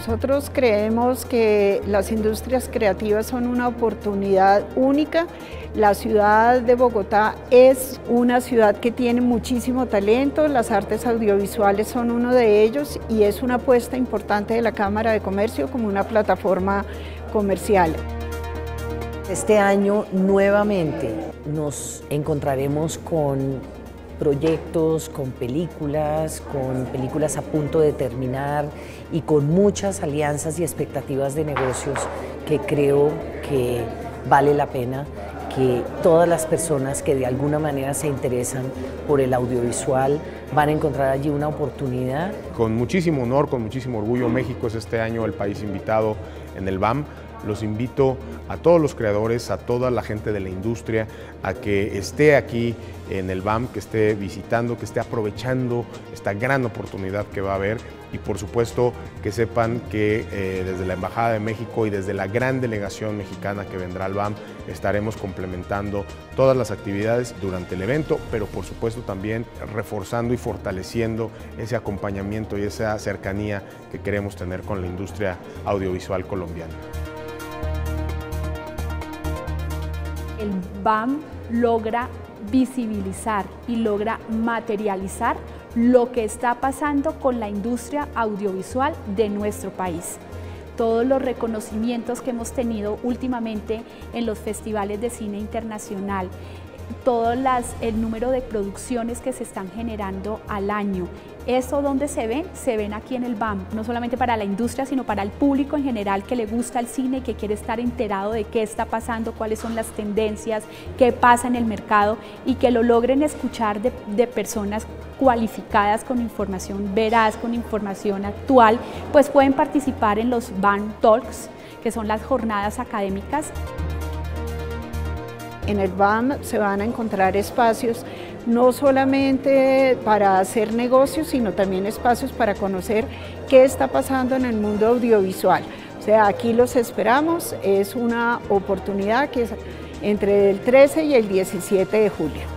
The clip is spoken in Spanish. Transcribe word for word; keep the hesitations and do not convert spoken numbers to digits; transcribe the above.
Nosotros creemos que las industrias creativas son una oportunidad única. La ciudad de Bogotá es una ciudad que tiene muchísimo talento, las artes audiovisuales son uno de ellos y es una apuesta importante de la Cámara de Comercio como una plataforma comercial. Este año nuevamente nos encontraremos con proyectos, con películas, con películas a punto de terminar y con muchas alianzas y expectativas de negocios que creo que vale la pena que todas las personas que de alguna manera se interesan por el audiovisual van a encontrar allí una oportunidad. Con muchísimo honor, con muchísimo orgullo, México es este año el país invitado en el B A M. Los invito a todos los creadores, a toda la gente de la industria, a que esté aquí en el B A M, que esté visitando, que esté aprovechando esta gran oportunidad que va a haber y por supuesto que sepan que eh, desde la Embajada de México y desde la gran delegación mexicana que vendrá al B A M estaremos complementando todas las actividades durante el evento, pero por supuesto también reforzando y fortaleciendo ese acompañamiento y esa cercanía que queremos tener con la industria audiovisual colombiana. El B A M logra visibilizar y logra materializar lo que está pasando con la industria audiovisual de nuestro país. Todos los reconocimientos que hemos tenido últimamente en los festivales de cine internacional, todo las, el número de producciones que se están generando al año. ¿Eso dónde se ven? Se ven aquí en el B A M, no solamente para la industria, sino para el público en general que le gusta el cine y que quiere estar enterado de qué está pasando, cuáles son las tendencias, qué pasa en el mercado y que lo logren escuchar de, de personas cualificadas con información veraz, con información actual, pues pueden participar en los B A M Talks, que son las jornadas académicas. En el B A M se van a encontrar espacios no solamente para hacer negocios, sino también espacios para conocer qué está pasando en el mundo audiovisual. O sea, aquí los esperamos, es una oportunidad que es entre el trece y el diecisiete de julio.